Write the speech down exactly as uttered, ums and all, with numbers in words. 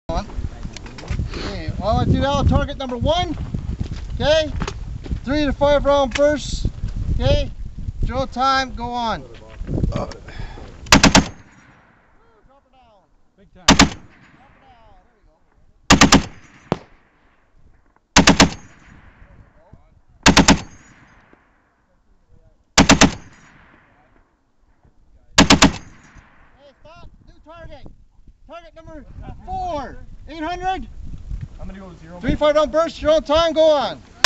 Okay, well, let's do now target number one. Okay, three to five round bursts. Okay, drill time, go on. Uh. Drop her down. Big time. Drop her down. There you go. Hey, stop. New target. Target number four. eight hundred. I'm gonna go zero. Three, five round burst. Your own time. Go on.